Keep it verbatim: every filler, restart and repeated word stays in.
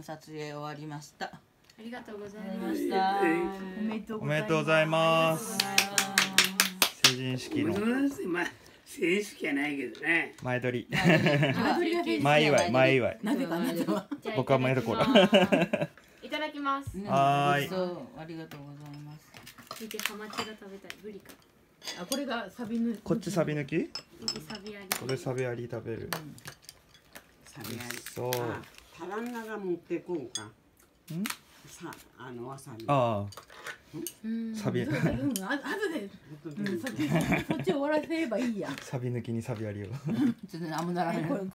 撮影終わりました。 ありがとうございままし。 したおめでとうございます。成人式の成人式はないけどね。 前撮り。 前祝い、前祝い。 なぜかなぜか。 僕は前どころ。 いただきます。 はーい。 ありがとうございます。 見て、ハマチが食べたいブリか。 あ、これがサビ抜き。 こっちサビ抜き？ サビあり。 これサビあり食べる。 サビあり。 そう。 タランナが持ってこうか。 ん？ さ、あのわさび。 ああ。サビ。 うん、あとで、そっち、そっち終わらせればいいや。 サビ抜きにサビありを。 ちょっとあんまならない。